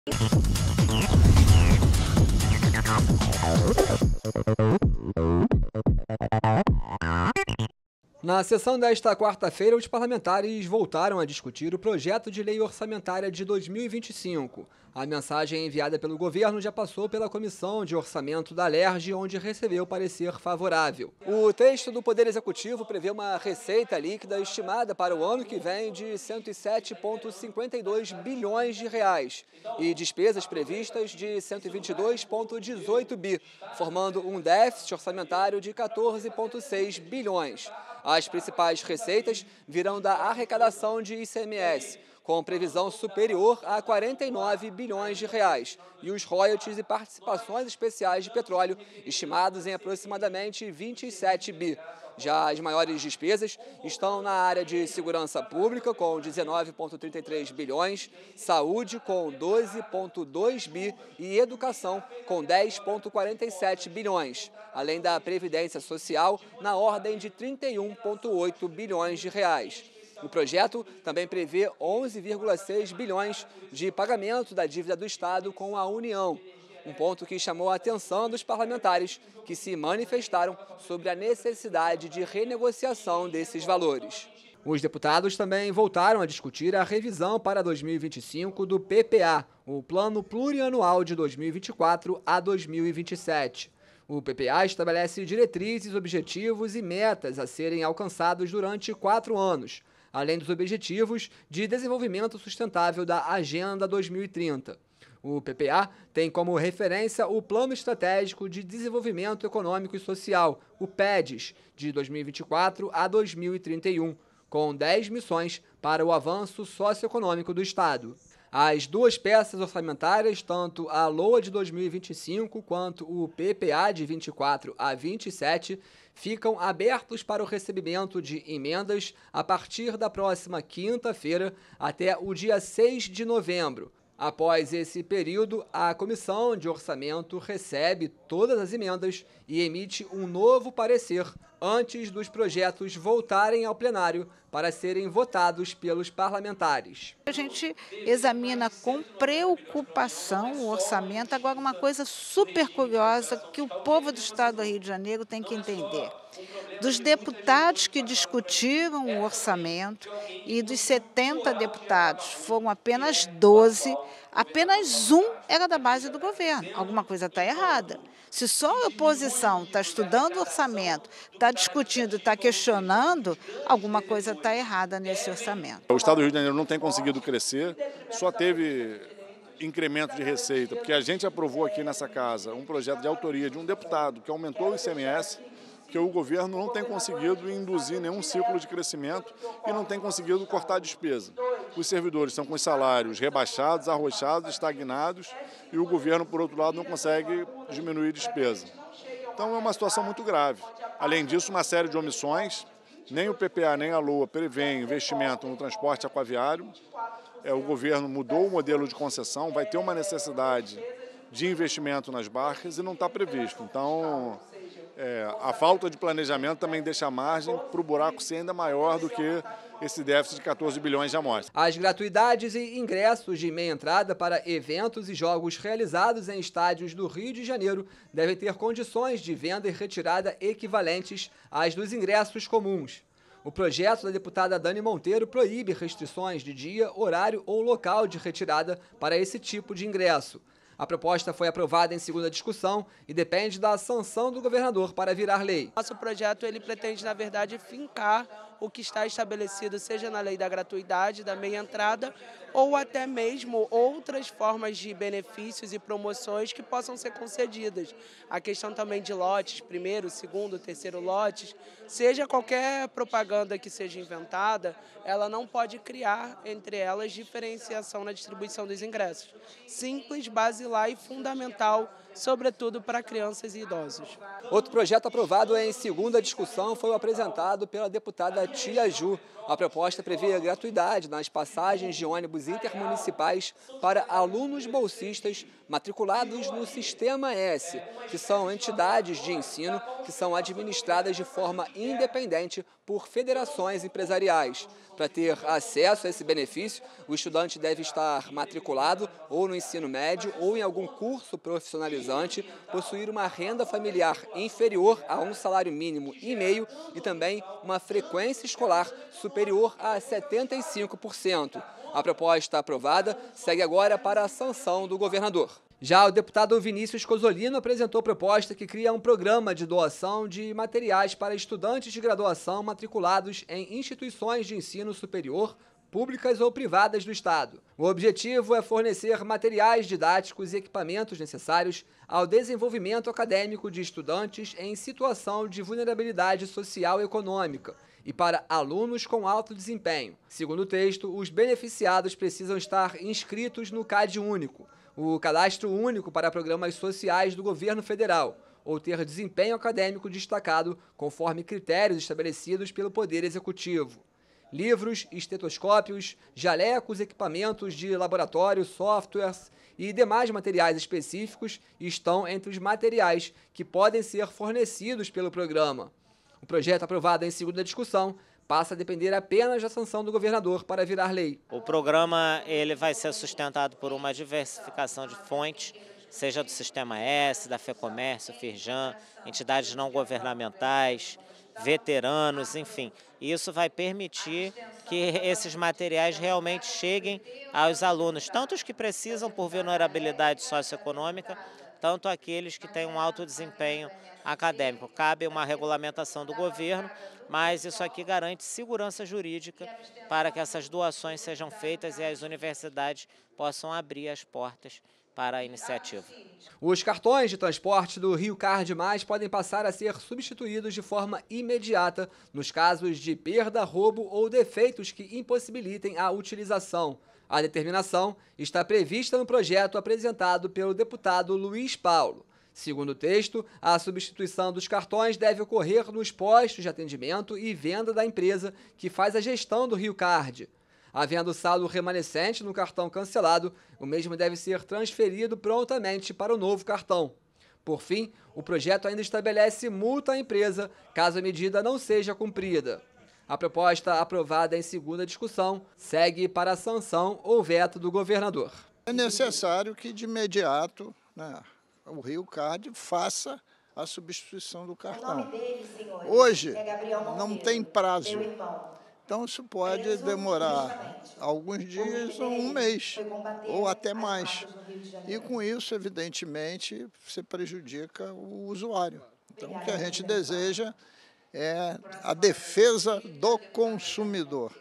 Na sessão desta quarta-feira, os parlamentares voltaram a discutir o projeto de lei orçamentária de 2025. A mensagem enviada pelo governo já passou pela Comissão de Orçamento da LERJ, onde recebeu parecer favorável. O texto do Poder Executivo prevê uma receita líquida estimada para o ano que vem de 107,52 bilhões de reais e despesas previstas de 122,18 bi, formando um déficit orçamentário de 14,6 bilhões. As principais receitas virão da arrecadação de ICMS, com previsão superior a 49 bilhões de reais, e os royalties e participações especiais de petróleo, estimados em aproximadamente 27 bi. Já as maiores despesas estão na área de segurança pública, com 19,33 bilhões, saúde, com 12,2 bi e educação, com 10,47 bilhões, além da previdência social, na ordem de 31,8 bilhões de reais. O projeto também prevê 11,6 bilhões de pagamento da dívida do Estado com a União, um ponto que chamou a atenção dos parlamentares, que se manifestaram sobre a necessidade de renegociação desses valores. Os deputados também voltaram a discutir a revisão para 2025 do PPA, o Plano Plurianual de 2024 a 2027. O PPA estabelece diretrizes, objetivos e metas a serem alcançados durante 4 anos, além dos objetivos de desenvolvimento sustentável da Agenda 2030. O PPA tem como referência o Plano Estratégico de Desenvolvimento Econômico e Social, o PEDES, de 2024 a 2031, com 10 missões para o avanço socioeconômico do Estado. As duas peças orçamentárias, tanto a LOA de 2025 quanto o PPA de 24 a 27, ficam abertos para o recebimento de emendas a partir da próxima quinta-feira até o dia 6 de novembro. Após esse período, a Comissão de Orçamento recebe todas as emendas e emite um novo parecer antes dos projetos voltarem ao plenário para serem votados pelos parlamentares. A gente examina com preocupação o orçamento. Agora, uma coisa super curiosa que o povo do Estado do Rio de Janeiro tem que entender. Dos deputados que discutiram o orçamento e dos 70 deputados, foram apenas 12, apenas um era da base do governo. Alguma coisa está errada. Se só a oposição está estudando o orçamento, está discutindo, está questionando, alguma coisa está errada nesse orçamento. O Estado do Rio de Janeiro não tem conseguido crescer, só teve incremento de receita, porque a gente aprovou aqui nessa casa um projeto de autoria de um deputado que aumentou o ICMS, que o governo não tem conseguido induzir nenhum ciclo de crescimento e não tem conseguido cortar a despesa. Os servidores estão com os salários rebaixados, arrochados, estagnados, e o governo, por outro lado, não consegue diminuir a despesa. Então é uma situação muito grave. Além disso, uma série de omissões, nem o PPA nem a LOA prevêem investimento no transporte aquaviário. O governo mudou o modelo de concessão, vai ter uma necessidade de investimento nas barcas e não está previsto. Então, a falta de planejamento também deixa margem para o buraco ser ainda maior do que esse déficit de 14 bilhões já mostra. As gratuidades e ingressos de meia entrada para eventos e jogos realizados em estádios do Rio de Janeiro devem ter condições de venda e retirada equivalentes às dos ingressos comuns. O projeto da deputada Dani Monteiro proíbe restrições de dia, horário ou local de retirada para esse tipo de ingresso. A proposta foi aprovada em segunda discussão e depende da sanção do governador para virar lei. Nosso projeto ele pretende, na verdade, fincar o que está estabelecido, seja na lei da gratuidade, da meia entrada, ou até mesmo outras formas de benefícios e promoções que possam ser concedidas. A questão também de lotes, primeiro, segundo, terceiro lotes, seja qualquer propaganda que seja inventada, ela não pode criar entre elas diferenciação na distribuição dos ingressos. Simples, basilar e fundamental, sobretudo para crianças e idosos. Outro projeto aprovado em segunda discussão foi o apresentado pela deputada Tiaju. A proposta prevê gratuidade nas passagens de ônibus intermunicipais para alunos bolsistas matriculados no Sistema S, que são entidades de ensino que são administradas de forma independente por federações empresariais. Para ter acesso a esse benefício, o estudante deve estar matriculado ou no ensino médio ou em algum curso profissionalizante, possuir uma renda familiar inferior a um salário mínimo e meio e também uma frequência escolar superior a 75%. A proposta aprovada segue agora para a sanção do governador. Já o deputado Vinícius Cozzolino apresentou proposta que cria um programa de doação de materiais para estudantes de graduação matriculados em instituições de ensino superior, públicas ou privadas do Estado. O objetivo é fornecer materiais didáticos e equipamentos necessários ao desenvolvimento acadêmico de estudantes em situação de vulnerabilidade social e econômica e para alunos com alto desempenho. Segundo o texto, os beneficiados precisam estar inscritos no CAD Único, o Cadastro Único para Programas Sociais do Governo Federal, ou ter desempenho acadêmico destacado conforme critérios estabelecidos pelo Poder Executivo. Livros, estetoscópios, jalecos, equipamentos de laboratório, softwares e demais materiais específicos estão entre os materiais que podem ser fornecidos pelo programa. O projeto aprovado em segunda discussão passa a depender apenas da sanção do governador para virar lei. O programa ele vai ser sustentado por uma diversificação de fontes, seja do Sistema S, da FEComércio, Firjan, entidades não governamentais, veteranos, enfim. Isso vai permitir que esses materiais realmente cheguem aos alunos, tanto os que precisam por vulnerabilidade socioeconômica, tanto aqueles que têm um alto desempenho acadêmico. Cabe uma regulamentação do governo, mas isso aqui garante segurança jurídica para que essas doações sejam feitas e as universidades possam abrir as portas para a iniciativa. Os cartões de transporte do Rio Card Mais podem passar a ser substituídos de forma imediata nos casos de perda, roubo ou defeitos que impossibilitem a utilização. A determinação está prevista no projeto apresentado pelo deputado Luiz Paulo. Segundo o texto, a substituição dos cartões deve ocorrer nos postos de atendimento e venda da empresa que faz a gestão do Rio Card. Havendo saldo remanescente no cartão cancelado, o mesmo deve ser transferido prontamente para o novo cartão. Por fim, o projeto ainda estabelece multa à empresa caso a medida não seja cumprida. A proposta aprovada em segunda discussão segue para a sanção ou veto do governador. É necessário que de imediato, o Rio Card faça a substituição do cartão. Hoje não tem prazo, então isso pode demorar alguns dias ou um mês, ou até mais. E com isso, evidentemente, você prejudica o usuário. Então, o que a gente deseja é a defesa do consumidor.